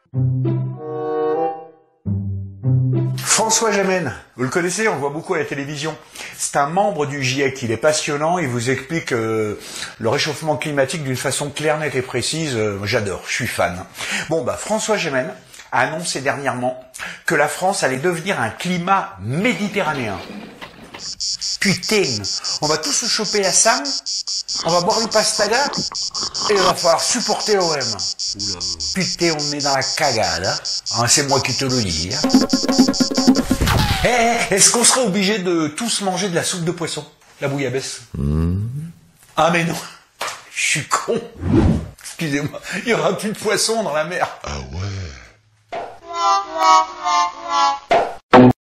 François Gemène, vous le connaissez, on le voit beaucoup à la télévision. C'est un membre du GIEC, il est passionnant, il vous explique le réchauffement climatique d'une façon claire, nette et précise. J'adore, je suis fan. Bon, François Gemène a annoncé dernièrement que la France allait devenir un climat méditerranéen. Putain, on va tous se choper la Sam, on va boire une pastaga, et il va falloir supporter l'OM. Putain, on est dans la cagade, hein, c'est moi qui te le dis. Est-ce qu'on serait obligé de tous manger de la soupe de poisson, la bouillabaisse? Ah mais non, je suis con. Excusez-moi, il n'y aura plus de poisson dans la mer. Ah ouais.